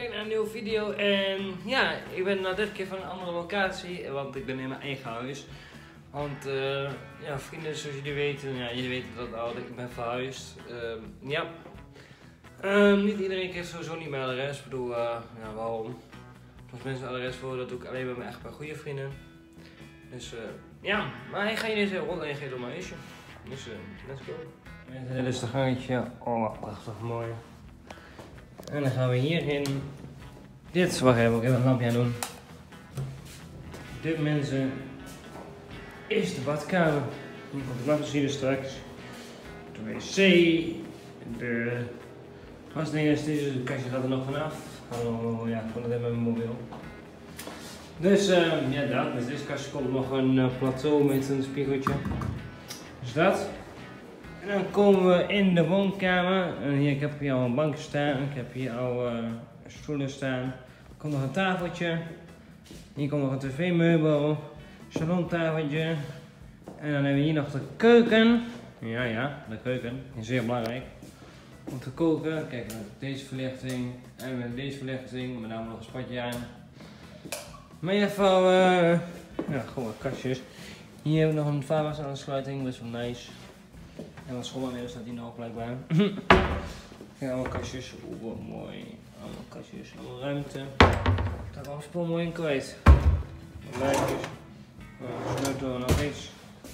Kijk naar een nieuwe video en ja, ik ben dit keer van een andere locatie, want ik ben in mijn eigen huis. Want ja, vrienden zoals jullie weten, ja, jullie weten dat al, ik ben verhuisd. Ja. Niet iedereen krijgt sowieso niet mijn adres, ik bedoel, ja, waarom? Als mensen een adres voor, dat doe ik alleen bij mijn echt bij goede vrienden. Dus ja, maar ik ga je deze rond en geven door mijn huisje. Dus let's go. Dit is de gangetje, oh prachtig mooi. En dan gaan we hierin. Dit, wacht even, ik even een lampje aan doen. Dit mensen is de badkamer. Hier komt de wasmachine straks. De wc. De wasdingen is deze, de kastje gaat er nog vanaf. Oh ja, ik vond het even met mijn mobiel. Dus ja dat, dus deze kastje komt nog een plateau met een spiegeltje. Dus dat. En dan komen we in de woonkamer. En hier, ik heb hier al een bank staan. Ik heb hier al stoelen staan. Er komt nog een tafeltje. Hier komt nog een tv-meubel. Salontafeltje. En dan hebben we hier nog de keuken. Ja, de keuken. Is zeer belangrijk. Om te koken. Kijk, met deze verlichting. En met deze verlichting. Met name nog een spatje aan. Maar in ieder geval, ja, gewoon wat kastjes. Hier hebben we nog een vaatwasaansluiting. Best wel nice. En wat schoonmaakmiddel staat hier nog blijkbaar. Kijk, allemaal kastjes. Oeh, wat mooi. Allemaal kastjes, allemaal ruimte. Daar kan spul mooi in kwijt. Lijntjes. Sneutel nog iets.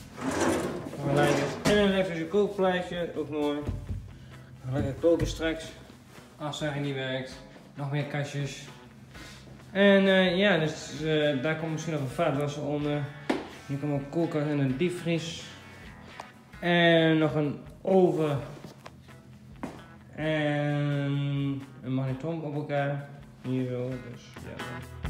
En een elektrische kookplaatje, ook mooi. Lekker koken straks. Afzuiging die werkt. Nog meer kastjes. En ja, dus daar komt misschien nog een vaatwasser onder. Hier komt een koelkast en een diepvries. En nog een oven. En een magnetron op elkaar. Hier zo, dus ja.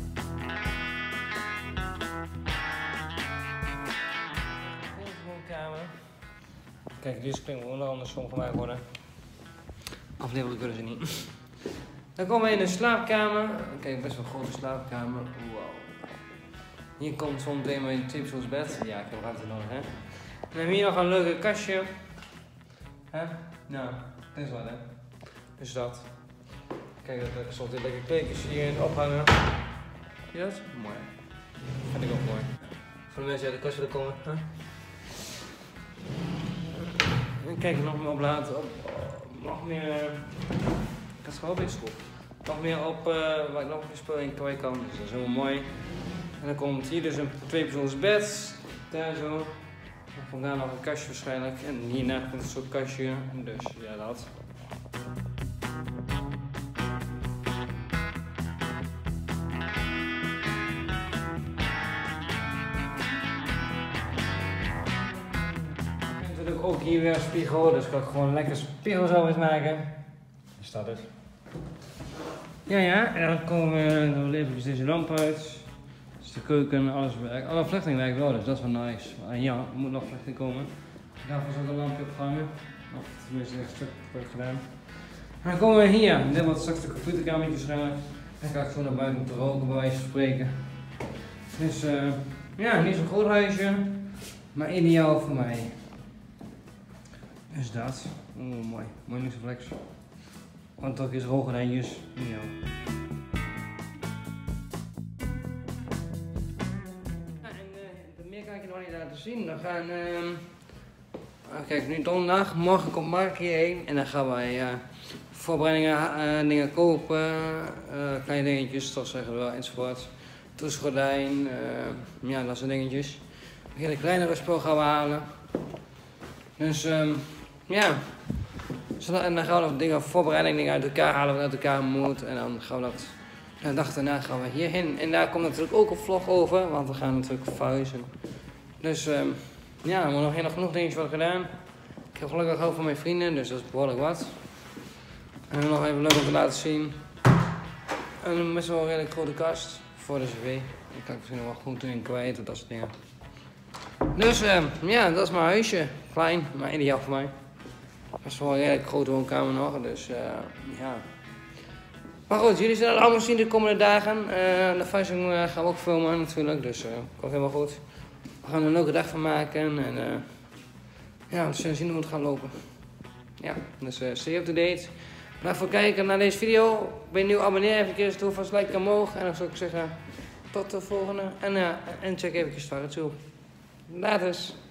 Woonkamer. Kijk, deze klinkt wel anders gemaakt worden. Afleveren kunnen ze niet. Dan komen we in de slaapkamer. Kijk, best wel een grote slaapkamer. Wow. Hier komt zo'n meteen mijn tweepersoonsbed. Ja, ik heb ruimte nodig, hè. Dan hebben we hier nog een leuke kastje. Hè? Nou, dit is wat, hè. Dus dat. Kijk, er stond een lekker kleedjes hierin ophangen. Zie je dat? Mooi. Vind ik ook mooi. Voor de mensen die uit de kast willen komen. Hè? En kijk, nog meer opladen. Nog meer. Ik had gewoon weer schop. Nog meer op waar ik nog meer spul in kwijt kan. Dus dat is helemaal mooi. En dan komt hier dus een tweepersoonsbed. Daar zo. En vandaar nog een kastje waarschijnlijk. En hierna komt een soort kastje. Dus ja, dat. En natuurlijk ook hier weer een spiegel. Dus kan ik gewoon lekker spiegelzones maken. Dus dat is. Ja, en dan komen we, dan leveren deze lamp uit. Dus de keuken, alles werkt. Alle verlichting werkt wel, dus dat is wel nice. Maar ja, er moet nog verlichting komen. Daarvoor is ook een lampje opgehangen. Of tenminste een stuk gedaan. En dan komen we hier. Dit wordt straks de computerkamer waarschijnlijk. Dan ga ik zo naar buiten om te roken, bij wijze van spreken. Dus ja, niet zo'n groot huisje. Maar ideaal voor mij. Dus dat. Oeh, mooi. Mooi luxe flex. Want ook is rolgordijntjes. Ja. En meer kan ik je nog niet laten zien. Dan gaan. Kijk, nu donderdag. Morgen komt Mark hierheen. En dan gaan wij voorbereidingen, dingen kopen. Kleine dingetjes, toch zeggen we wel, enzovoort. Toetsgordijn. Ja, dat soort dingetjes. Hele kleinere spul gaan we halen. Dus ja. En dan gaan we nog dingen, voorbereidingen uit elkaar halen, wat uit elkaar moet. En dan gaan we dat, de dag daarna gaan we hierheen. En daar komt natuurlijk ook een vlog over, want we gaan natuurlijk verhuizen. Dus ja, er moet nog genoeg dingetjes worden gedaan. Ik heb gelukkig ook van mijn vrienden, dus dat is behoorlijk wat. En nog even leuk om te laten zien. Een best wel een redelijk grote kast voor de cv. Die kan ik misschien nog wel goed in kwijt, dat soort dingen. Dus ja, dat is mijn huisje. Klein, maar ideaal voor mij. Dat is wel een redelijk grote woonkamer nog, dus ja. Maar goed, jullie zullen het allemaal zien de komende dagen. De verhuizing gaan we ook filmen natuurlijk, dus komt helemaal goed. We gaan er een leuke dag van maken en ja, we zullen zien hoe het gaat lopen. Ja, dus stay up to date. Bedankt voor het kijken naar deze video. Ben je nieuw, abonneer even, doe vast like omhoog. En dan zou ik zeggen, tot de volgende. En check even Starretsoe. Laters.